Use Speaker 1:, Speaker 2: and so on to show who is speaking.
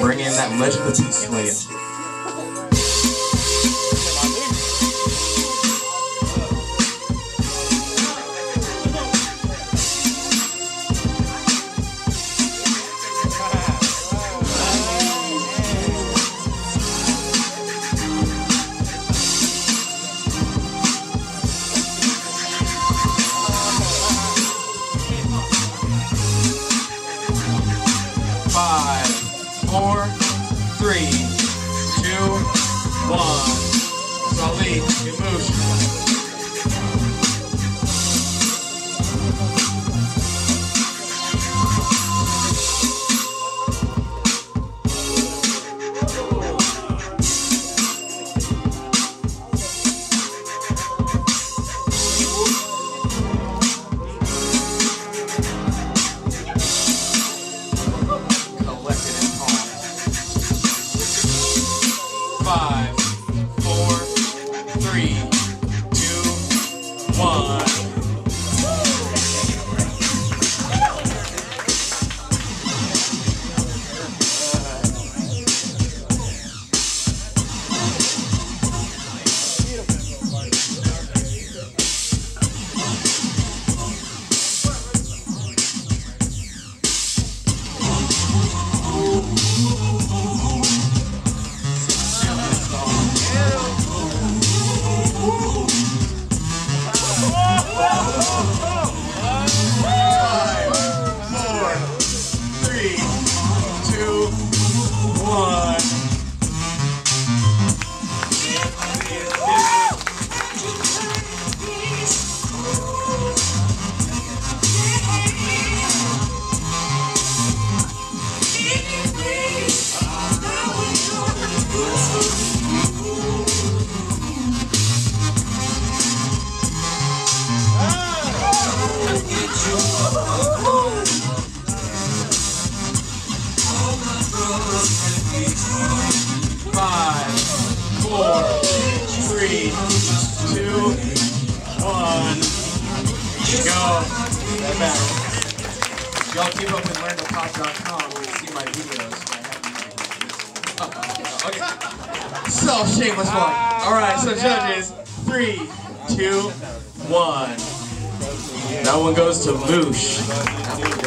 Speaker 1: Bring in that legend of peace swing. 5, 4, 3, 2, 1. Daly, Musashi. Five, 4, 3, 2, 1. Five, 4, 3, 2, 1. Go. That battle. Y'all keep up with learntopop.com to see my videos. Okay. So shameless one. Alright, so judges. 3, 2, 1. That one goes to Moosh.